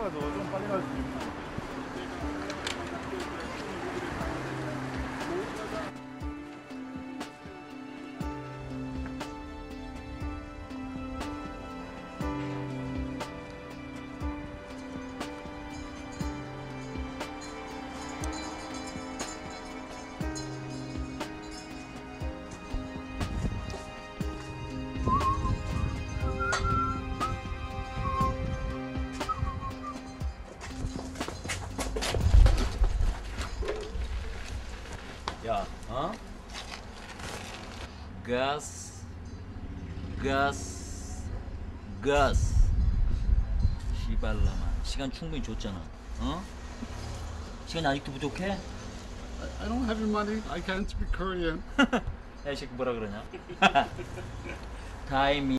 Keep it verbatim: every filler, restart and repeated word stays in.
빨라도 좀 빨리 갈 수 있나? 야, 어? 가스, 가스, 가스. 시발라마. 시간 충분히 줬잖아. 어? 시간이 아직도 부족해? I, I don't have your money. I can't speak Korean. 야, 이 새끼 뭐라 그러냐? 타임